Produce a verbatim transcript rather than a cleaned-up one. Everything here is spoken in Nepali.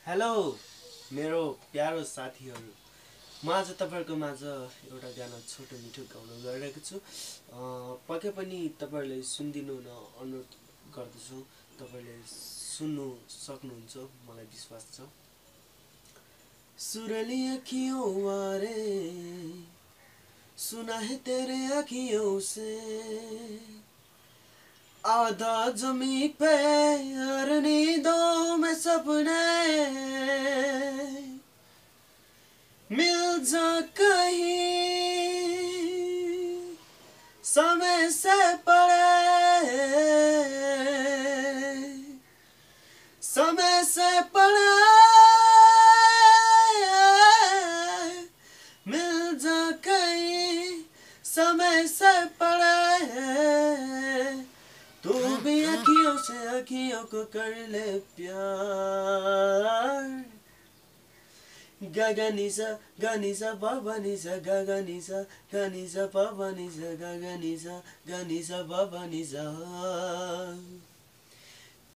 हेलो मेरो प्यारो साथीहरू, म आज तपाईहरुको माझ एउटा गाना छोटो मिठो गाउन गइरहेको छु। पक्कै पनि तपाईहरुले सुनिदिनु हुन अनुरोध गर्दछु। तपाईले सुन्नु सक्नुहुन्छ, मलाई विश्वास छ। सुरली अखियों वारे सुना है तेरे अखियों से, आधा जमी पे और नींदों में सपने मिल जा कहीं समय से पड़े, समय से पड़े मिल जा कहीं समय से पड़े। तू भी अखियों से अखियों को कर ले प्यार। गा गा नि सा गा नि सा पा पा नि सा गा गा नि सा गा नि सा पा पा नि सा गा गा नि सा गा नि सा पा पा नि सा।